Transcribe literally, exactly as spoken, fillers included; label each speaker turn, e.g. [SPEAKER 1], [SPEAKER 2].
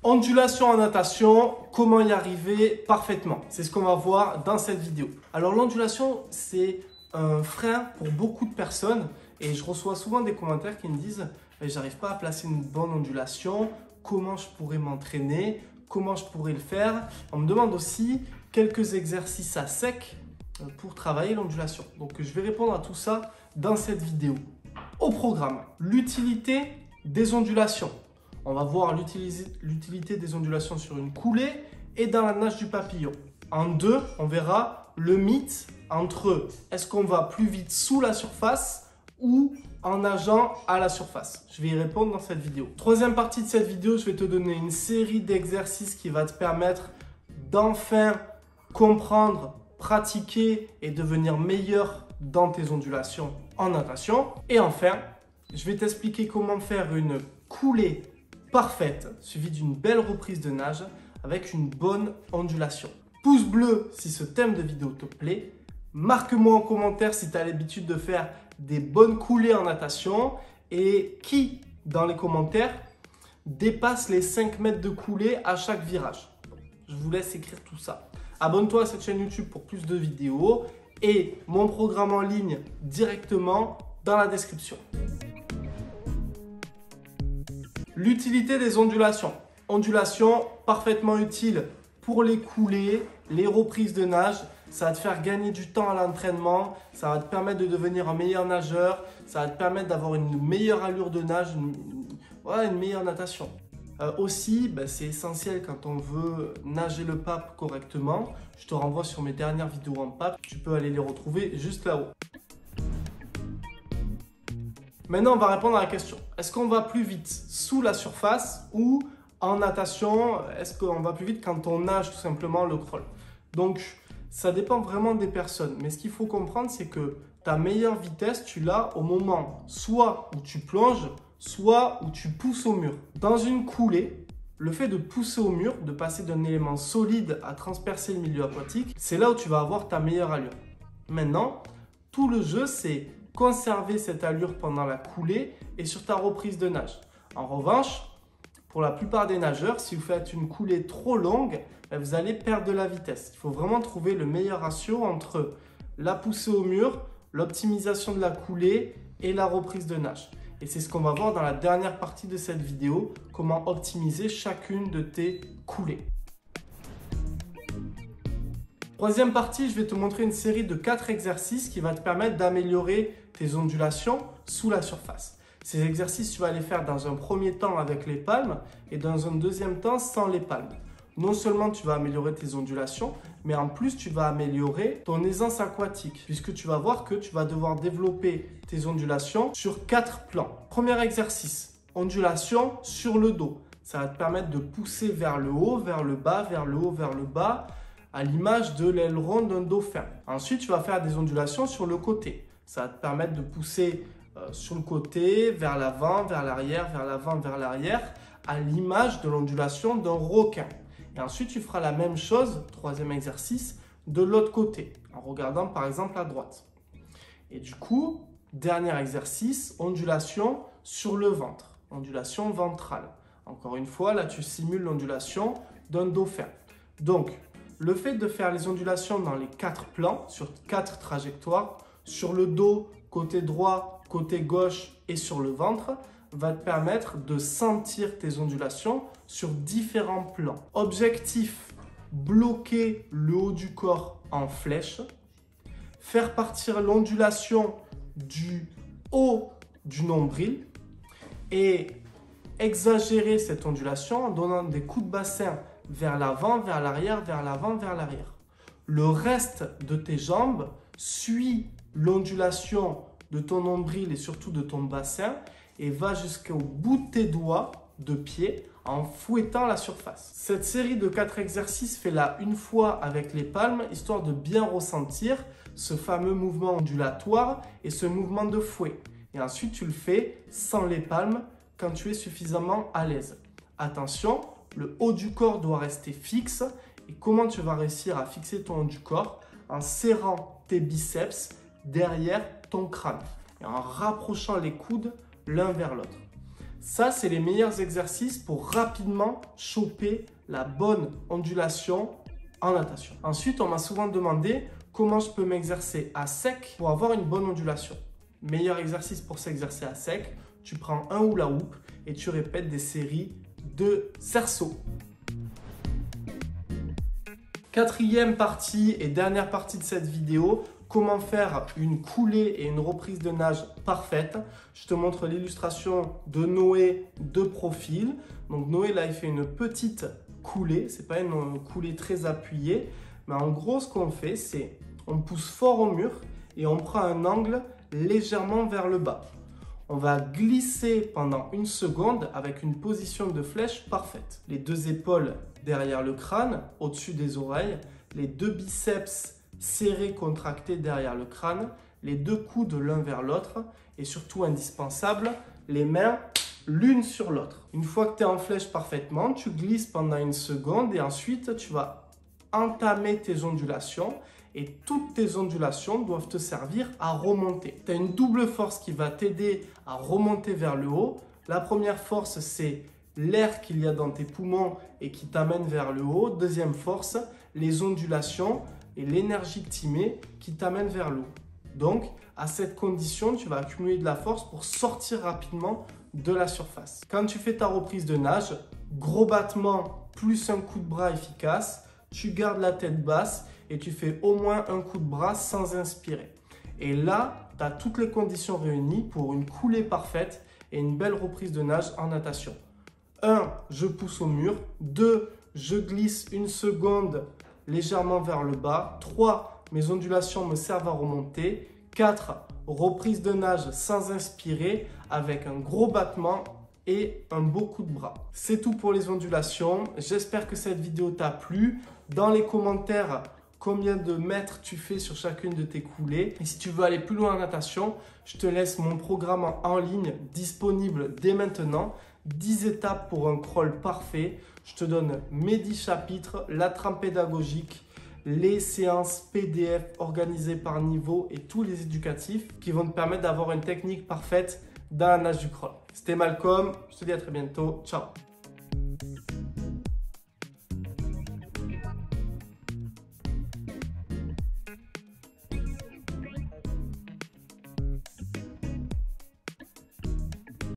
[SPEAKER 1] Ondulation en natation, comment y arriver parfaitement? C'est ce qu'on va voir dans cette vidéo. Alors l'ondulation, c'est un frein pour beaucoup de personnes et je reçois souvent des commentaires qui me disent « j'arrive pas à placer une bonne ondulation, comment je pourrais m'entraîner, comment je pourrais le faire ?» On me demande aussi quelques exercices à sec pour travailler l'ondulation. Donc je vais répondre à tout ça dans cette vidéo. Au programme, l'utilité des ondulations. On va voir l'utilité des ondulations sur une coulée et dans la nage du papillon. En deux, on verra le mythe entre est-ce qu'on va plus vite sous la surface ou en nageant à la surface. Je vais y répondre dans cette vidéo. Troisième partie de cette vidéo, je vais te donner une série d'exercices qui va te permettre d'enfin comprendre, pratiquer et devenir meilleur dans tes ondulations en natation. Et enfin, je vais t'expliquer comment faire une coulée parfaite, suivie d'une belle reprise de nage avec une bonne ondulation. Pouce bleu si ce thème de vidéo te plaît. Marque-moi en commentaire si tu as l'habitude de faire des bonnes coulées en natation et qui, dans les commentaires, dépasse les cinq mètres de coulée à chaque virage. Je vous laisse écrire tout ça. Abonne-toi à cette chaîne YouTube pour plus de vidéos et mon programme en ligne directement dans la description. L'utilité des ondulations. Ondulation parfaitement utile pour les coulées, les reprises de nage. Ça va te faire gagner du temps à l'entraînement. Ça va te permettre de devenir un meilleur nageur. Ça va te permettre d'avoir une meilleure allure de nage, une, ouais, une meilleure natation. Euh, aussi, bah, c'est essentiel quand on veut nager le pape correctement. Je te renvoie sur mes dernières vidéos en pape. Tu peux aller les retrouver juste là-haut. Maintenant, on va répondre à la question. Est-ce qu'on va plus vite sous la surface ou en natation? Est-ce qu'on va plus vite quand on nage tout simplement le crawl? Donc, ça dépend vraiment des personnes. Mais ce qu'il faut comprendre, c'est que ta meilleure vitesse, tu l'as au moment soit où tu plonges, soit où tu pousses au mur. Dans une coulée, le fait de pousser au mur, de passer d'un élément solide à transpercer le milieu aquatique, c'est là où tu vas avoir ta meilleure allure. Maintenant, tout le jeu, c'est conserver cette allure pendant la coulée et sur ta reprise de nage. En revanche, pour la plupart des nageurs, si vous faites une coulée trop longue, vous allez perdre de la vitesse. Il faut vraiment trouver le meilleur ratio entre la poussée au mur, l'optimisation de la coulée et la reprise de nage. Et c'est ce qu'on va voir dans la dernière partie de cette vidéo, comment optimiser chacune de tes coulées. Troisième partie, je vais te montrer une série de quatre exercices qui va te permettre d'améliorer tes ondulations sous la surface. Ces exercices, tu vas les faire dans un premier temps avec les palmes et dans un deuxième temps sans les palmes. Non seulement tu vas améliorer tes ondulations, mais en plus tu vas améliorer ton aisance aquatique puisque tu vas voir que tu vas devoir développer tes ondulations sur quatre plans. Premier exercice, ondulation sur le dos. Ça va te permettre de pousser vers le haut, vers le bas, vers le haut, vers le bas, à l'image de l'aileron d'un dauphin. Ensuite, tu vas faire des ondulations sur le côté. Ça va te permettre de pousser euh, sur le côté, vers l'avant, vers l'arrière, vers l'avant, vers l'arrière, à l'image de l'ondulation d'un requin. Et ensuite, tu feras la même chose, troisième exercice, de l'autre côté, en regardant par exemple à droite. Et du coup, dernier exercice, ondulation sur le ventre, ondulation ventrale. Encore une fois, là, tu simules l'ondulation d'un dauphin. Donc, le fait de faire les ondulations dans les quatre plans, sur quatre trajectoires, sur le dos, côté droit, côté gauche et sur le ventre, va te permettre de sentir tes ondulations sur différents plans. Objectif, bloquer le haut du corps en flèche, faire partir l'ondulation du haut du nombril et exagérer cette ondulation en donnant des coups de bassin vers l'avant, vers l'arrière, vers l'avant, vers l'arrière. Le reste de tes jambes suit l'ondulation de ton nombril et surtout de ton bassin et va jusqu'au bout de tes doigts de pied en fouettant la surface. Cette série de quatre exercices, fais-la une fois avec les palmes, histoire de bien ressentir ce fameux mouvement ondulatoire et ce mouvement de fouet. Et ensuite, tu le fais sans les palmes quand tu es suffisamment à l'aise. Attention, le haut du corps doit rester fixe. Et comment tu vas réussir à fixer ton haut du corps? En serrant tes biceps derrière ton crâne et en rapprochant les coudes l'un vers l'autre. Ça, c'est les meilleurs exercices pour rapidement choper la bonne ondulation en natation. Ensuite, on m'a souvent demandé comment je peux m'exercer à sec pour avoir une bonne ondulation. Meilleur exercice pour s'exercer à sec, tu prends un hula hoop et tu répètes des séries de cerceaux. Quatrième partie et dernière partie de cette vidéo, comment faire une coulée et une reprise de nage parfaite. Je te montre l'illustration de Noé de profil. Donc Noé, là, il fait une petite coulée. Ce n'est pas une coulée très appuyée. Mais en gros, ce qu'on fait, c'est on pousse fort au mur et on prend un angle légèrement vers le bas. On va glisser pendant une seconde avec une position de flèche parfaite. Les deux épaules derrière le crâne, au-dessus des oreilles. Les deux biceps serrés, contractés derrière le crâne. Les deux coudes l'un vers l'autre. Et surtout indispensable, les mains l'une sur l'autre. Une fois que tu es en flèche parfaitement, tu glisses pendant une seconde et ensuite tu vas entamer tes ondulations. Et toutes tes ondulations doivent te servir à remonter. Tu as une double force qui va t'aider à remonter vers le haut. La première force, c'est l'air qu'il y a dans tes poumons et qui t'amène vers le haut. Deuxième force, les ondulations et l'énergie que tu mets qui t'amène vers le haut. Donc, à cette condition, tu vas accumuler de la force pour sortir rapidement de la surface. Quand tu fais ta reprise de nage, gros battement plus un coup de bras efficace, tu gardes la tête basse et tu fais au moins un coup de bras sans inspirer. Et là, tu as toutes les conditions réunies pour une coulée parfaite et une belle reprise de nage en natation. un. Je pousse au mur. deux. Je glisse une seconde légèrement vers le bas. trois. Mes ondulations me servent à remonter. quatre. Reprise de nage sans inspirer avec un gros battement et un beau coup de bras. C'est tout pour les ondulations. J'espère que cette vidéo t'a plu. Dans les commentaires, combien de mètres tu fais sur chacune de tes coulées. Et si tu veux aller plus loin en natation, je te laisse mon programme en ligne disponible dès maintenant. dix étapes pour un crawl parfait. Je te donne mes dix chapitres, la trame pédagogique, les séances P D F organisées par niveau et tous les éducatifs qui vont te permettre d'avoir une technique parfaite dans la nage du crawl. C'était Malcolm, je te dis à très bientôt. Ciao.